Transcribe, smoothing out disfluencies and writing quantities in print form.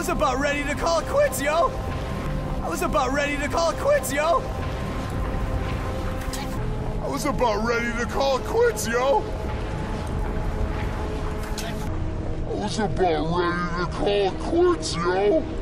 was about ready to call it quits, yo! I was about ready to call it quits, yo! I was about ready to call it quits, yo! I was about ready to call it quits, yo!